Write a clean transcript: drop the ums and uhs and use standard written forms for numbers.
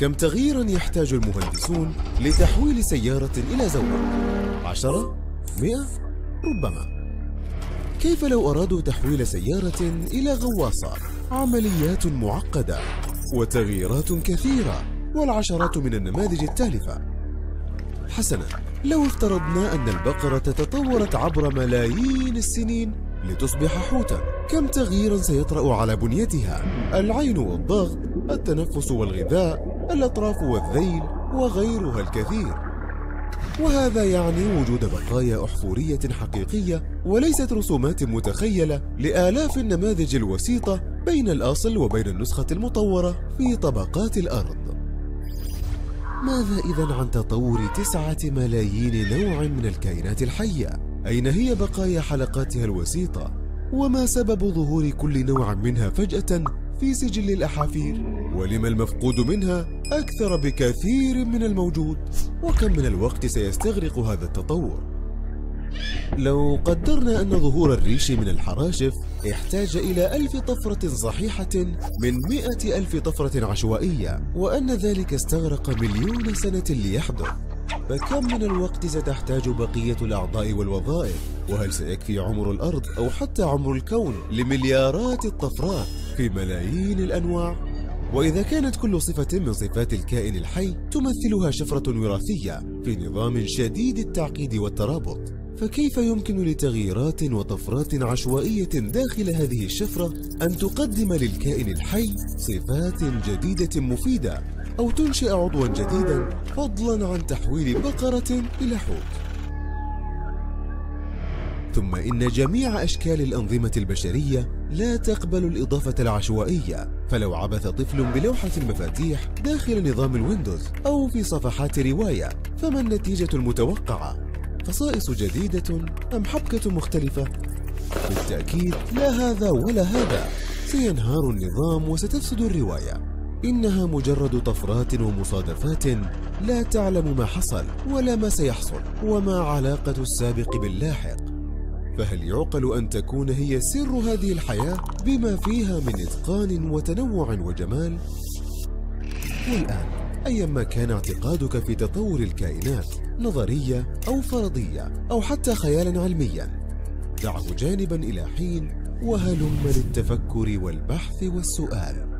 كم تغييرا يحتاج المهندسون لتحويل سيارة إلى زورق؟ 10؟ 100؟ ربما. كيف لو أرادوا تحويل سيارة إلى غواصة؟ عمليات معقدة وتغييرات كثيرة والعشرات من النماذج التالفة. حسنا، لو افترضنا أن البقرة تطورت عبر ملايين السنين لتصبح حوتا، كم تغييرا سيطرأ على بنيتها؟ العين والضغط، التنفس والغذاء، الأطراف والذيل وغيرها الكثير. وهذا يعني وجود بقايا أحفورية حقيقية وليست رسومات متخيلة لآلاف النماذج الوسيطة بين الأصل وبين النسخة المطورة في طبقات الأرض. ماذا إذن عن تطور 9 ملايين نوع من الكائنات الحية؟ أين هي بقايا حلقاتها الوسيطة؟ وما سبب ظهور كل نوع منها فجأة في سجل الأحافير؟ ولما المفقود منها أكثر بكثير من الموجود؟ وكم من الوقت سيستغرق هذا التطور؟ لو قدرنا أن ظهور الريش من الحراشف احتاج إلى 1000 طفرة صحيحة من 100,000 طفرة عشوائية، وأن ذلك استغرق 1,000,000 سنة ليحدث، فكم من الوقت ستحتاج بقية الأعضاء والوظائف؟ وهل سيكفي عمر الأرض أو حتى عمر الكون لمليارات الطفرات في ملايين الأنواع؟ وإذا كانت كل صفة من صفات الكائن الحي تمثلها شفرة وراثية في نظام شديد التعقيد والترابط، فكيف يمكن لتغييرات وطفرات عشوائية داخل هذه الشفرة أن تقدم للكائن الحي صفات جديدة مفيدة أو تنشئ عضوا جديدا، فضلا عن تحويل بقرة إلى حوت؟ ثم إن جميع أشكال الأنظمة البشرية لا تقبل الإضافة العشوائية، فلو عبث طفل بلوحة المفاتيح داخل نظام الويندوز أو في صفحات رواية، فما النتيجة المتوقعة؟ خصائص جديدة أم حبكة مختلفة؟ بالتأكيد لا هذا ولا هذا، سينهار النظام وستفسد الرواية. إنها مجرد طفرات ومصادفات، لا تعلم ما حصل ولا ما سيحصل وما علاقة السابق باللاحق. فهل يعقل أن تكون هي سر هذه الحياة بما فيها من إتقان وتنوع وجمال؟ والآن، أيما كان اعتقادك في تطور الكائنات، نظرية أو فرضية أو حتى خيالا علميا، دعه جانبا إلى حين وهلم للتفكر والبحث والسؤال.